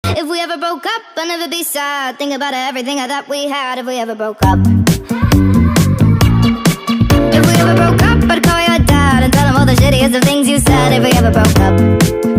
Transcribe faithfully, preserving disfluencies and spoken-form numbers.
If we ever broke up, I'd never be sad. Think about everything I thought we had. If we ever broke up, if we ever broke up, I'd call your dad and tell him all the shittiest of things you said. If we ever broke up.